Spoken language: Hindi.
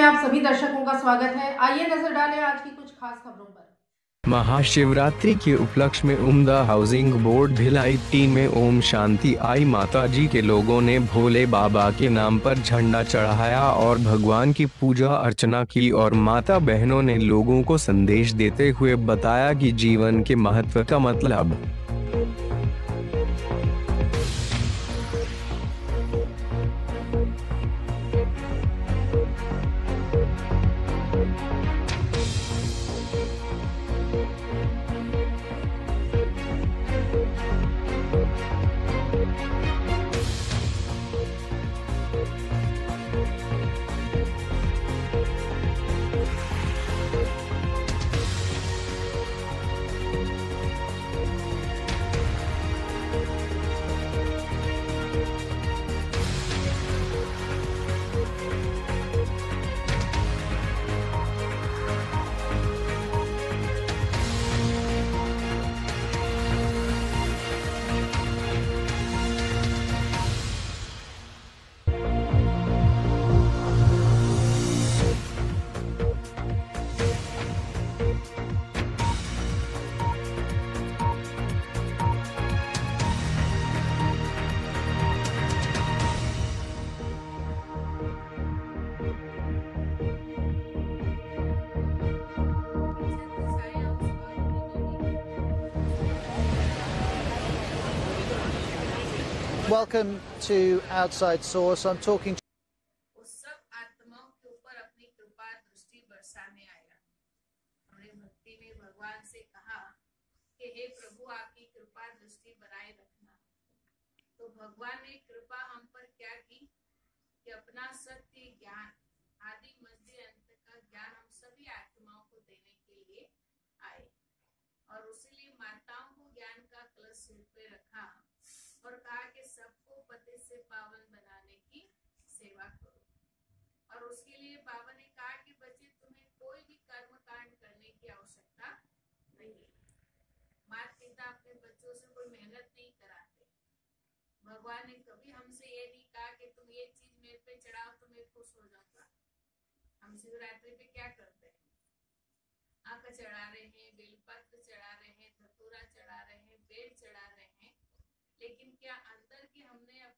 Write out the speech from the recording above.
में आप सभी दर्शकों का स्वागत है। आइए नजर डालें आज की कुछ खास खबरों पर। महाशिवरात्रि के उपलक्ष्य में उम्दा हाउसिंग बोर्ड भिलाई टीम में ओम शांति आई माता जी के लोगों ने भोले बाबा के नाम पर झंडा चढ़ाया और भगवान की पूजा अर्चना की और माता बहनों ने लोगों को संदेश देते हुए बताया कि जीवन के महत्व का मतलब Welcome to Outside Source. I'm talking वो सब आत्माओं के ऊपर अपनी कृपा दृष्टि बरसाने आया। हमने भक्ति में भगवान से कहा कि हे प्रभु आपकी कृपा दृष्टि बनाए रखना। तो भगवान ने कृपा हम पर क्या की कि अपना सत्य ज्ञान आदि मध्य अंत का ज्ञान हम सभी आत्माओं को देने के लिए आए और उसीलिए माताओं को ज्ञान का कलश सिर पे रखा और कहा कि सबको पति से पावन बनाने की सेवा करो। और उसके लिए बाबा ने कहा कि बच्चे तुम्हें कोई भी कर्म कांड करने की आवश्यकता नहीं है। माता पिता अपने बच्चों से कोई मेहनत नहीं कराते। भगवान ने कभी हमसे ये नहीं कहा कि तुम ये चीज मेरे पे चढ़ाओ तो मैं खुश हो जाऊंगा। हम शिवरात्रि पे क्या करते हैं? आंख चढ़ा रहे हैं, बेलपत्र चढ़ा रहे हैं, धतूरा चढ़ा रहे हैं, बेल चढ़ा रहे हैं, लेकिन क्या अंदर की हमने